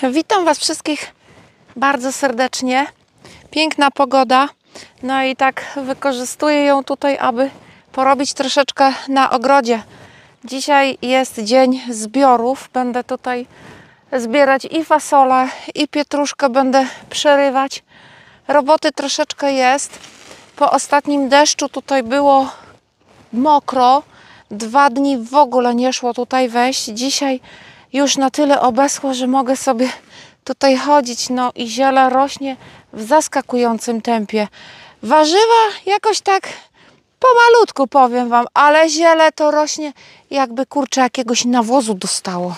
Witam Was wszystkich bardzo serdecznie. Piękna pogoda. No i tak wykorzystuję ją tutaj, aby porobić troszeczkę na ogrodzie. Dzisiaj jest dzień zbiorów. Będę tutaj zbierać i fasolę, i pietruszkę będę przerywać. Roboty troszeczkę jest. Po ostatnim deszczu tutaj było mokro. 2 dni w ogóle nie szło tutaj wejść. Dzisiaj już na tyle obeschło, że mogę sobie tutaj chodzić. No i ziele rośnie w zaskakującym tempie. Warzywa jakoś tak pomalutku, powiem Wam, ale ziele to rośnie jakby, kurczę, jakiegoś nawozu dostało.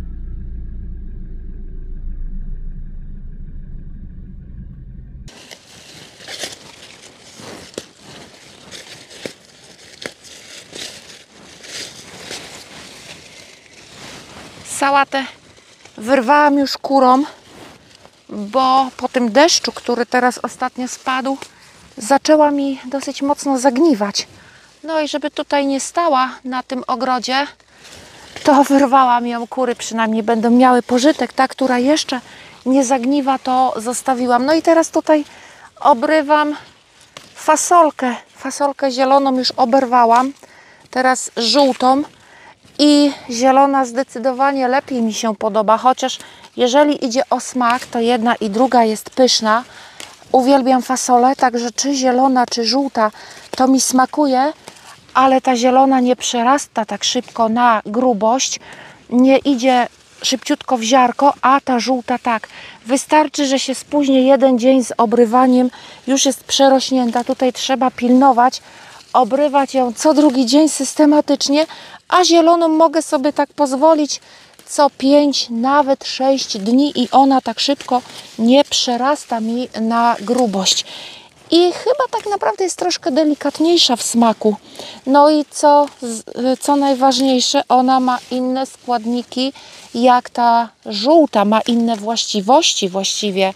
Sałatę wyrwałam już kurą, bo po tym deszczu, który teraz ostatnio spadł, zaczęła mi dosyć mocno zagniwać. No i żeby tutaj nie stała na tym ogrodzie, to wyrwałam ją. Kury przynajmniej będą miały pożytek. Ta, która jeszcze nie zagniwa, to zostawiłam. No i teraz tutaj obrywam fasolkę. Fasolkę zieloną już oberwałam. Teraz żółtą. I zielona zdecydowanie lepiej mi się podoba, chociaż jeżeli idzie o smak, to jedna i druga jest pyszna. Uwielbiam fasolę, także czy zielona, czy żółta, to mi smakuje, ale ta zielona nie przerasta tak szybko na grubość, nie idzie szybciutko w ziarko, a ta żółta tak. Wystarczy, że się spóźni jeden dzień z obrywaniem, już jest przerośnięta. Tutaj trzeba pilnować, obrywać ją co drugi dzień systematycznie, a zieloną mogę sobie tak pozwolić co 5, nawet 6 dni i ona tak szybko nie przerasta mi na grubość. I chyba tak naprawdę jest troszkę delikatniejsza w smaku. No i co najważniejsze, ona ma inne składniki, jak ta żółta, ma inne właściwości właściwie.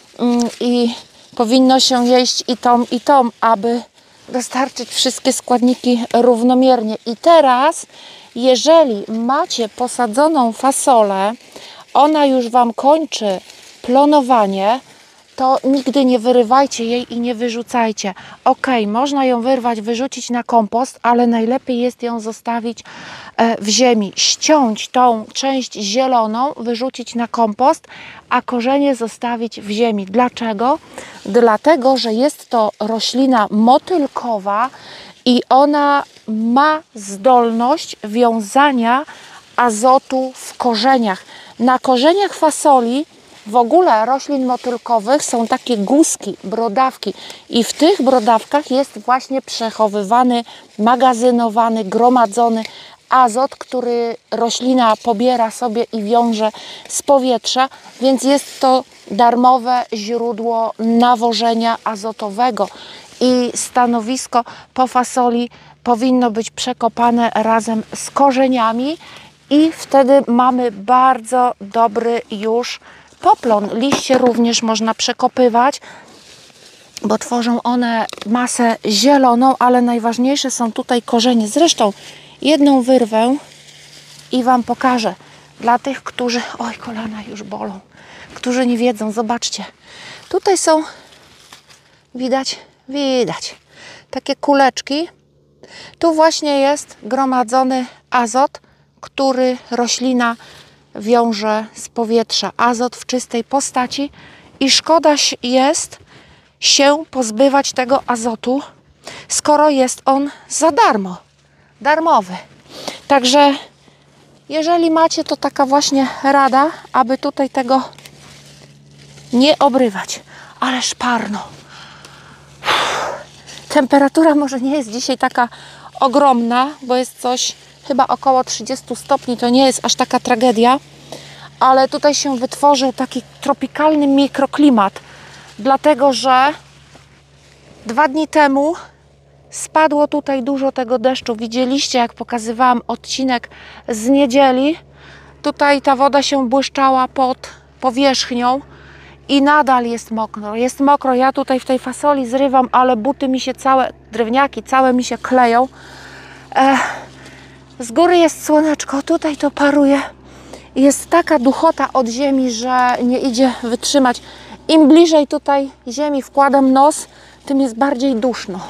I powinno się jeść i tą, aby dostarczyć wszystkie składniki równomiernie. I teraz, jeżeli macie posadzoną fasolę, ona już Wam kończy plonowanie, to nigdy nie wyrywajcie jej i nie wyrzucajcie. Ok, można ją wyrwać, wyrzucić na kompost, ale najlepiej jest ją zostawić w ziemi. Ściąć tą część zieloną, wyrzucić na kompost, a korzenie zostawić w ziemi. Dlaczego? Dlatego, że jest to roślina motylkowa i ona ma zdolność wiązania azotu w korzeniach. Na korzeniach fasoli, w ogóle roślin motylkowych, są takie guzki, brodawki i w tych brodawkach jest właśnie przechowywany, magazynowany, gromadzony azot, który roślina pobiera sobie i wiąże z powietrza, więc jest to darmowe źródło nawożenia azotowego i stanowisko po fasoli powinno być przekopane razem z korzeniami i wtedy mamy bardzo dobry już poplon. Liście również można przekopywać, bo tworzą one masę zieloną, ale najważniejsze są tutaj korzenie. Zresztą jedną wyrwę i Wam pokażę. Dla tych, którzy... Oj, kolana już bolą. Którzy nie wiedzą, zobaczcie. Tutaj są... Widać? Takie kuleczki. Tu właśnie jest gromadzony azot, który roślina wiąże z powietrza. Azot w czystej postaci i szkoda jest się pozbywać tego azotu, skoro jest on za darmo. Darmowy. Także jeżeli macie, to taka właśnie rada, aby tutaj tego nie obrywać. Ale szparno. Temperatura może nie jest dzisiaj taka ogromna, bo jest coś chyba około 30 stopni, to nie jest aż taka tragedia, ale tutaj się wytworzył taki tropikalny mikroklimat, dlatego że 2 dni temu spadło tutaj dużo tego deszczu. Widzieliście, jak pokazywałam odcinek z niedzieli. Tutaj ta woda się błyszczała pod powierzchnią i nadal jest mokro. Jest mokro. Ja tutaj w tej fasoli zrywam, ale buty mi się całe, drewniaki całe mi się kleją. Z góry jest słoneczko, tutaj to paruje jest taka duchota od ziemi, że nie idzie wytrzymać. Im bliżej tutaj ziemi wkładam nos, tym jest bardziej duszno.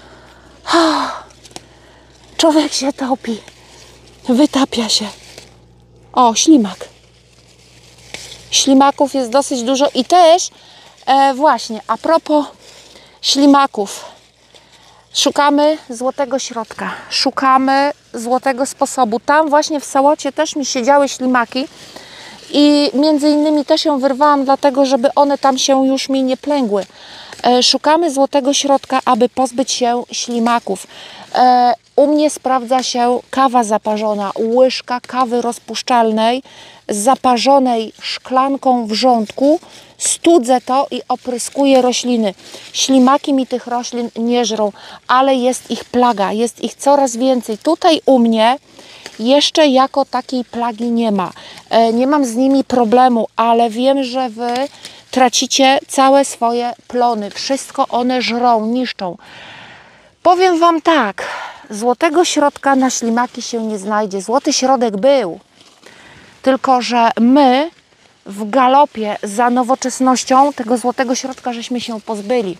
Człowiek się topi, wytapia się. O, ślimak. Ślimaków jest dosyć dużo i też właśnie a propos ślimaków, szukamy złotego środka, szukamy złotego sposobu. Tam właśnie w sałacie też mi siedziały ślimaki i między innymi też ją wyrwałam dlatego, żeby one tam się już mi nie plęgły. Szukamy złotego środka, aby pozbyć się ślimaków. U mnie sprawdza się kawa zaparzona, łyżka kawy rozpuszczalnej zaparzonej szklanką wrzątku. Studzę to i opryskuję rośliny. Ślimaki mi tych roślin nie żrą, ale jest ich plaga, jest ich coraz więcej. Tutaj u mnie jeszcze jako takiej plagi nie ma. Nie mam z nimi problemu, ale wiem, że Wy tracicie całe swoje plony. Wszystko one żrą, niszczą. Powiem Wam tak, złotego środka na ślimaki się nie znajdzie. Złoty środek był, tylko że my w galopie za nowoczesnością tego złotego środka żeśmy się pozbyli.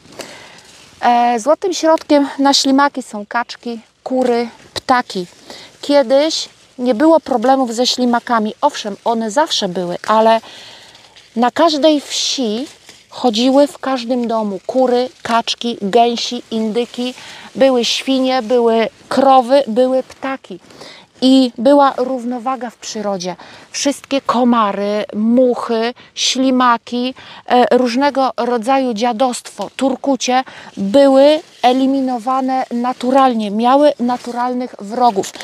Złotym środkiem na ślimaki są kaczki, kury, ptaki. Kiedyś nie było problemów ze ślimakami. Owszem, one zawsze były, ale na każdej wsi chodziły w każdym domu kury, kaczki, gęsi, indyki, były świnie, były krowy, były ptaki. I była równowaga w przyrodzie. Wszystkie komary, muchy, ślimaki, różnego rodzaju dziadostwo, turkucie były eliminowane naturalnie, miały naturalnych wrogów.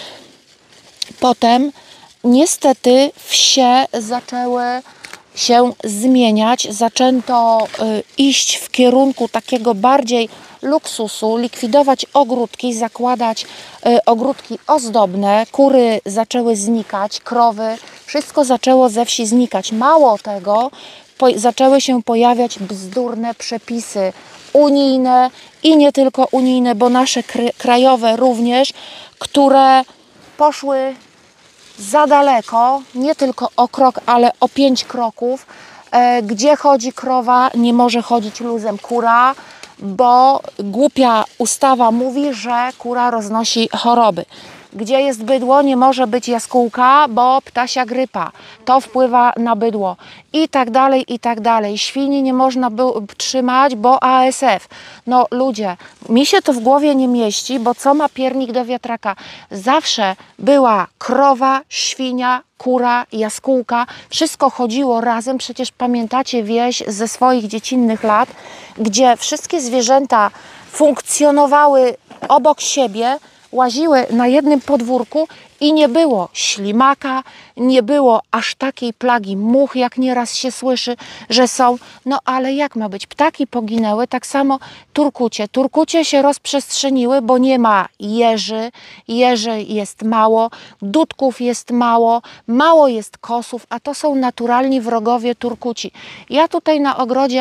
Potem niestety wsie zaczęły się zmieniać, zaczęto iść w kierunku takiego bardziej luksusu, likwidować ogródki, zakładać ogródki ozdobne, kury zaczęły znikać, krowy, wszystko zaczęło ze wsi znikać. Mało tego, zaczęły się pojawiać bzdurne przepisy unijne i nie tylko unijne, bo nasze krajowe również, które poszły za daleko, nie tylko o krok, ale o 5 kroków. Gdzie chodzi krowa, nie może chodzić luzem kura, bo głupia ustawa mówi, że kura roznosi choroby. Gdzie jest bydło, nie może być jaskółka, bo ptasia grypa. To wpływa na bydło. I tak dalej, i tak dalej. Świni nie można trzymać, bo ASF. No ludzie, mi się to w głowie nie mieści, bo co ma piernik do wiatraka? Zawsze była krowa, świnia, kura, jaskółka. Wszystko chodziło razem. Przecież pamiętacie wieś ze swoich dziecinnych lat, gdzie wszystkie zwierzęta funkcjonowały obok siebie, łaziły na jednym podwórku i nie było ślimaka, nie było aż takiej plagi much, jak nieraz się słyszy, że są. No ale jak ma być? Ptaki poginęły, tak samo turkucie. Turkucie się rozprzestrzeniły, bo nie ma jeży, jeży jest mało, dudków jest mało, mało jest kosów, a to są naturalni wrogowie turkuci. Ja tutaj na ogrodzie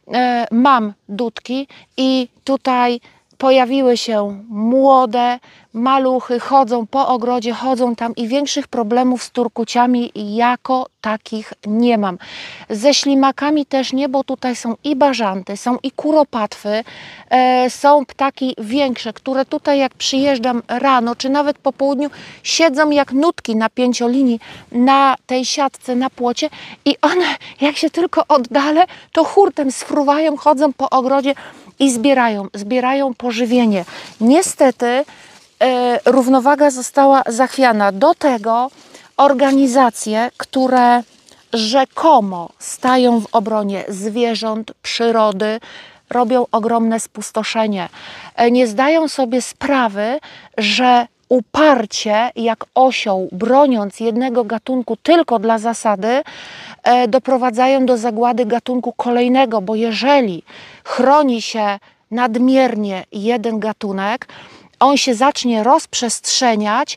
mam dudki i tutaj pojawiły się młode maluchy, chodzą po ogrodzie, chodzą tam i większych problemów z turkuciami jako takich nie mam. Ze ślimakami też nie, bo tutaj są i bażanty, są i kuropatwy, są ptaki większe, które tutaj jak przyjeżdżam rano, czy nawet po południu, siedzą jak nutki na pięciolinii na tej siatce, na płocie i one jak się tylko oddalę, to hurtem sfruwają, chodzą po ogrodzie i zbierają pożywienie. Niestety równowaga została zachwiana. Do tego organizacje, które rzekomo stają w obronie zwierząt, przyrody, robią ogromne spustoszenie. Nie zdają sobie sprawy, że uparcie jak osioł, broniąc jednego gatunku tylko dla zasady, doprowadzają do zagłady gatunku kolejnego, bo jeżeli chroni się nadmiernie jeden gatunek, on się zacznie rozprzestrzeniać,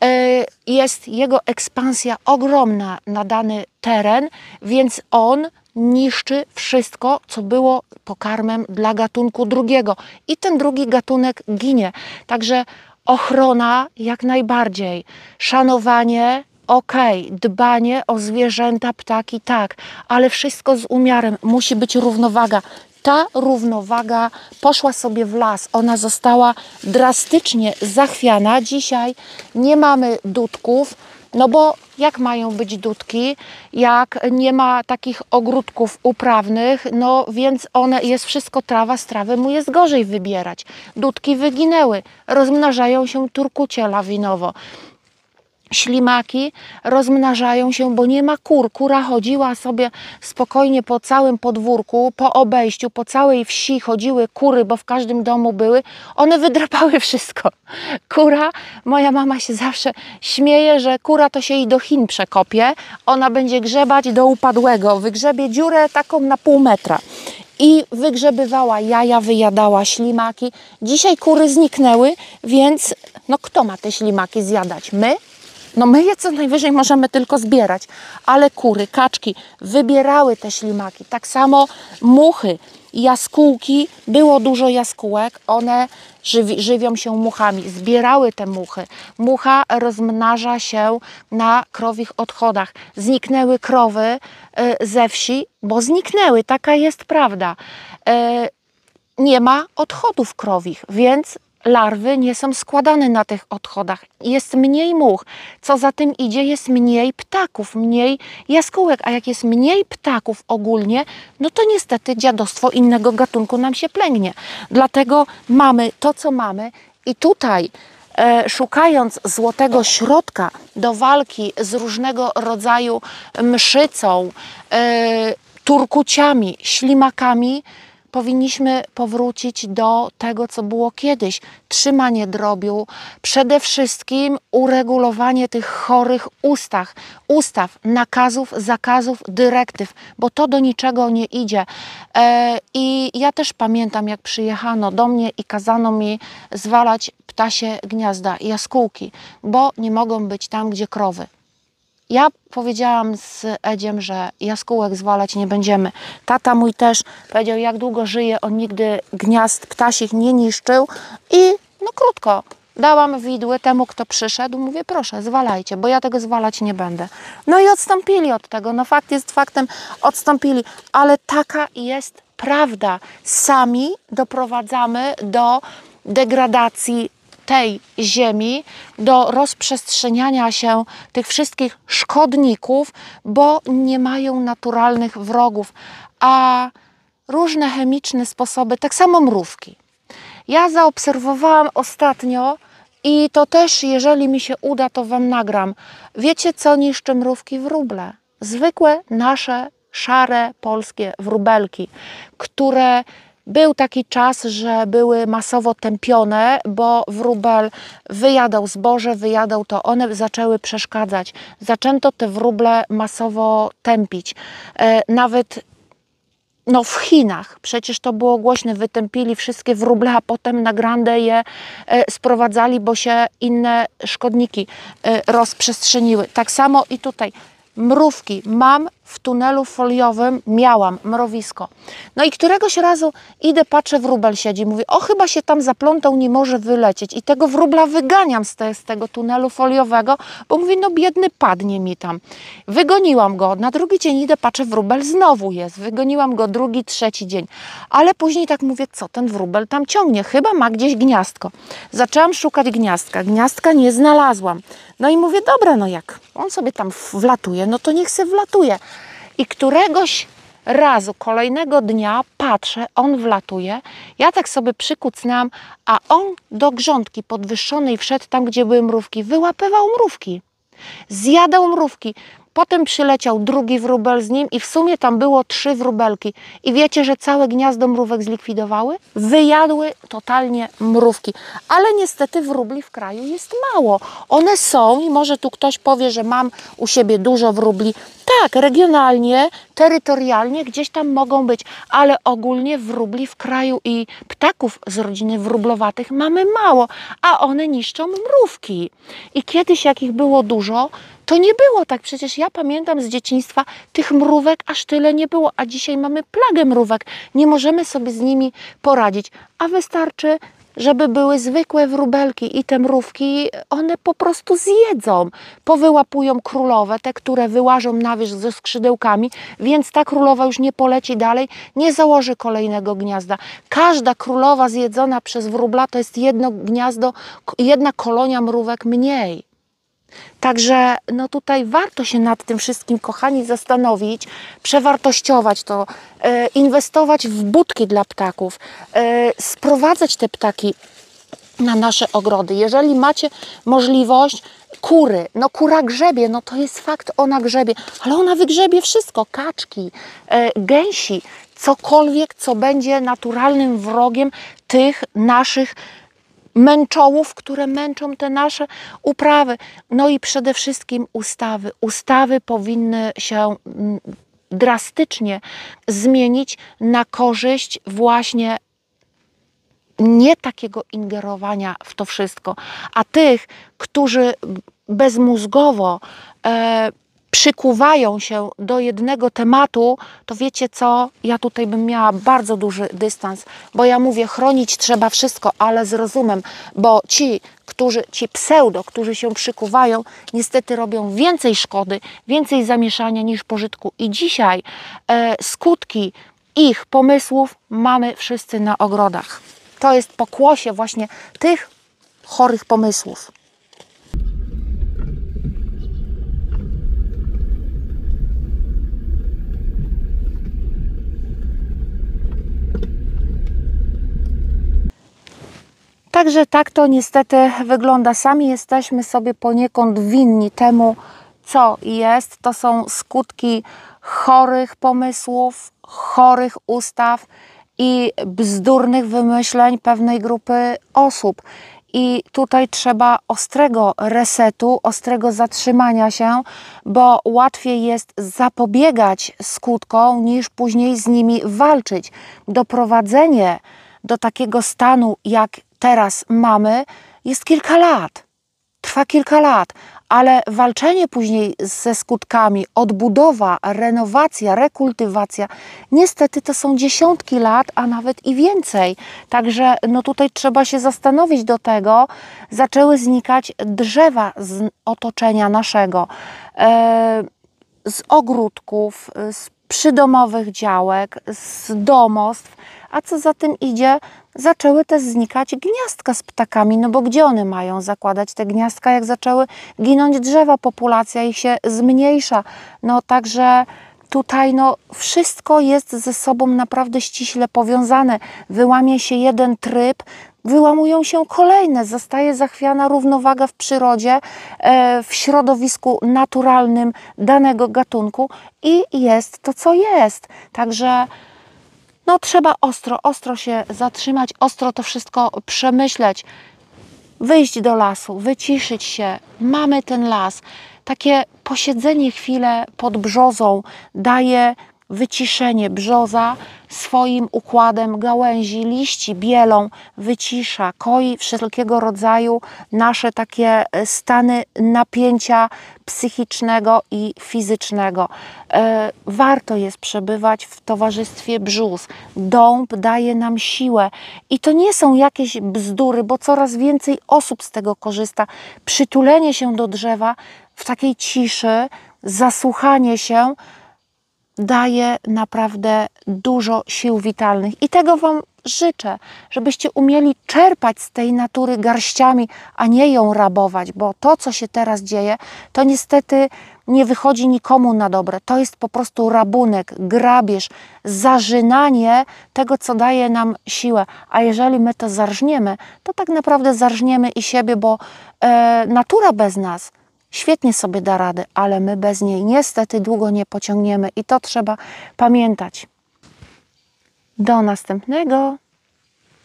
jest jego ekspansja ogromna na dany teren, więc on niszczy wszystko, co było pokarmem dla gatunku drugiego i ten drugi gatunek ginie. Także ochrona jak najbardziej, szanowanie okej, dbanie o zwierzęta, ptaki, tak, ale wszystko z umiarem, musi być równowaga. Ta równowaga poszła sobie w las, ona została drastycznie zachwiana. Dzisiaj nie mamy dudków, no bo jak mają być dudki, jak nie ma takich ogródków uprawnych, no więc jest wszystko trawa, z trawy mu jest gorzej wybierać. Dudki wyginęły, rozmnażają się turkucie lawinowo. Ślimaki rozmnażają się, bo nie ma kur. Kura chodziła sobie spokojnie po całym podwórku, po obejściu, po całej wsi chodziły kury, bo w każdym domu były. One wydrapały wszystko. Kura, moja mama się zawsze śmieje, że kura to się jej do Chin przekopie. Ona będzie grzebać do upadłego. Wygrzebie dziurę taką na pół metra. I wygrzebywała jaja, wyjadała ślimaki. Dzisiaj kury zniknęły, więc no kto ma te ślimaki zjadać? My? No my je co najwyżej możemy tylko zbierać, ale kury, kaczki wybierały te ślimaki. Tak samo muchy, jaskółki, było dużo jaskółek, one żywią się muchami, zbierały te muchy. Mucha rozmnaża się na krowich odchodach. Zniknęły krowy ze wsi, bo zniknęły, taka jest prawda. Nie ma odchodów krowich, więc larwy nie są składane na tych odchodach. Jest mniej much. Co za tym idzie, jest mniej ptaków, mniej jaskółek. A jak jest mniej ptaków ogólnie, no to niestety dziadostwo innego gatunku nam się plęgnie. Dlatego mamy to, co mamy i tutaj szukając złotego środka do walki z różnego rodzaju mszycą, turkuciami, ślimakami, powinniśmy powrócić do tego, co było kiedyś. Trzymanie drobiu, przede wszystkim uregulowanie tych chorych ustaw, nakazów, zakazów, dyrektyw, bo to do niczego nie idzie. I ja też pamiętam, jak przyjechano do mnie i kazano mi zwalać ptasie gniazda, jaskółki, bo nie mogą być tam, gdzie krowy. Ja powiedziałam z Edziem, że jaskółek zwalać nie będziemy. Tata mój też powiedział, jak długo żyje, on nigdy gniazd ptasich nie niszczył i no krótko, dałam widły temu, kto przyszedł, mówię, proszę, zwalajcie, bo ja tego zwalać nie będę. No i odstąpili od tego, no fakt jest faktem, odstąpili, ale taka jest prawda. Sami doprowadzamy do degradacji tej ziemi, do rozprzestrzeniania się tych wszystkich szkodników, bo nie mają naturalnych wrogów, a różne chemiczne sposoby, tak samo mrówki. Ja zaobserwowałam ostatnio i to też, jeżeli mi się uda, to Wam nagram. Wiecie, co niszczy mrówki? Wróble. Zwykłe nasze szare polskie wróbelki, które był taki czas, że były masowo tępione, bo wróbel wyjadał zboże, wyjadał to, one zaczęły przeszkadzać. Zaczęto te wróble masowo tępić. Nawet no, w Chinach, przecież to było głośne, wytępili wszystkie wróble, a potem na grandę je sprowadzali, bo się inne szkodniki rozprzestrzeniły. Tak samo i tutaj. Mrówki mam w tunelu foliowym, miałam mrowisko. No i któregoś razu idę, patrzę, wróbel siedzi, mówię, o chyba się tam zaplątał, nie może wylecieć. I tego wróbla wyganiam z tego tunelu foliowego, bo mówię, no biedny, padnie mi tam. Wygoniłam go, na drugi dzień idę, patrzę, wróbel znowu jest. Wygoniłam go drugi, trzeci dzień. Ale później tak mówię, co ten wróbel tam ciągnie, chyba ma gdzieś gniazdko. Zaczęłam szukać gniazdka, gniazdka nie znalazłam. No i mówię, dobra, no jak on sobie tam wlatuje, no to niech se wlatuje. I któregoś razu, kolejnego dnia patrzę, on wlatuje, ja tak sobie przykucnęłam, a on do grządki podwyższonej wszedł tam, gdzie były mrówki, wyłapywał mrówki, zjadał mrówki. Potem przyleciał drugi wróbel z nim i w sumie tam było 3 wróbelki. I wiecie, że całe gniazdo mrówek zlikwidowały? Wyjadły totalnie mrówki. Ale niestety wróbli w kraju jest mało. One są i może tu ktoś powie, że mam u siebie dużo wróbli. Tak, regionalnie, terytorialnie gdzieś tam mogą być, ale ogólnie wróbli w kraju i ptaków z rodziny wróblowatych mamy mało, a one niszczą mrówki. I kiedyś jak ich było dużo, to nie było tak. Przecież ja pamiętam z dzieciństwa, tych mrówek aż tyle nie było, a dzisiaj mamy plagę mrówek. Nie możemy sobie z nimi poradzić, a wystarczy żeby były zwykłe wróbelki i te mrówki, one po prostu zjedzą. Powyłapują królowe, te, które wyłażą na wierzch ze skrzydełkami, więc ta królowa już nie poleci dalej, nie założy kolejnego gniazda. Każda królowa zjedzona przez wróbla to jest jedno gniazdo, jedna kolonia mrówek mniej. Także no tutaj warto się nad tym wszystkim, kochani, zastanowić, przewartościować to, inwestować w budki dla ptaków, sprowadzać te ptaki na nasze ogrody. Jeżeli macie możliwość, kury, no kura grzebie, no to jest fakt, ona grzebie, ale ona wygrzebie wszystko, kaczki, gęsi, cokolwiek, co będzie naturalnym wrogiem tych naszych męczołów, które męczą te nasze uprawy. No i przede wszystkim ustawy. Ustawy powinny się drastycznie zmienić na korzyść właśnie nie takiego ingerowania w to wszystko, a tych, którzy bezmózgowo przykuwają się do jednego tematu, to wiecie co, ja tutaj bym miała bardzo duży dystans, bo ja mówię, chronić trzeba wszystko, ale z rozumem, bo ci pseudo, którzy się przykuwają, niestety robią więcej szkody, więcej zamieszania niż pożytku i dzisiaj skutki ich pomysłów mamy wszyscy na ogrodach. To jest pokłosie właśnie tych chorych pomysłów. Także tak to niestety wygląda. Sami jesteśmy sobie poniekąd winni temu, co jest. To są skutki chorych pomysłów, chorych ustaw i bzdurnych wymyśleń pewnej grupy osób. I tutaj trzeba ostrego resetu, ostrego zatrzymania się, bo łatwiej jest zapobiegać skutkom, niż później z nimi walczyć. Doprowadzenie do takiego stanu, jak teraz mamy, jest kilka lat. Trwa kilka lat, ale walczenie później ze skutkami, odbudowa, renowacja, rekultywacja, niestety to są dziesiątki lat, a nawet i więcej. Także no tutaj trzeba się zastanowić do tego. Zaczęły znikać drzewa z otoczenia naszego, z ogródków, z przydomowych działek, z domostw, a co za tym idzie, zaczęły też znikać gniazdka z ptakami, no bo gdzie one mają zakładać te gniazdka, jak zaczęły ginąć drzewa, populacja ich się zmniejsza. No także tutaj no wszystko jest ze sobą naprawdę ściśle powiązane. Wyłamie się jeden tryb, wyłamują się kolejne, zostaje zachwiana równowaga w przyrodzie, w środowisku naturalnym danego gatunku i jest to, co jest. Także no trzeba ostro się zatrzymać, ostro to wszystko przemyśleć, wyjść do lasu, wyciszyć się, mamy ten las. Takie posiedzenie chwilę pod brzozą daje wyciszenie. Brzoza swoim układem gałęzi, liści, bielą wycisza, koi wszelkiego rodzaju nasze takie stany napięcia psychicznego i fizycznego. Warto jest przebywać w towarzystwie brzus. Dąb daje nam siłę i to nie są jakieś bzdury, bo coraz więcej osób z tego korzysta. Przytulenie się do drzewa w takiej ciszy, zasłuchanie się daje naprawdę dużo sił witalnych i tego Wam życzę, żebyście umieli czerpać z tej natury garściami, a nie ją rabować, bo to, co się teraz dzieje, to niestety nie wychodzi nikomu na dobre. To jest po prostu rabunek, grabież, zarzynanie tego, co daje nam siłę. A jeżeli my to zarżniemy, to tak naprawdę zarżniemy i siebie, bo natura bez nas świetnie sobie da radę, ale my bez niej niestety długo nie pociągniemy i to trzeba pamiętać. Do następnego.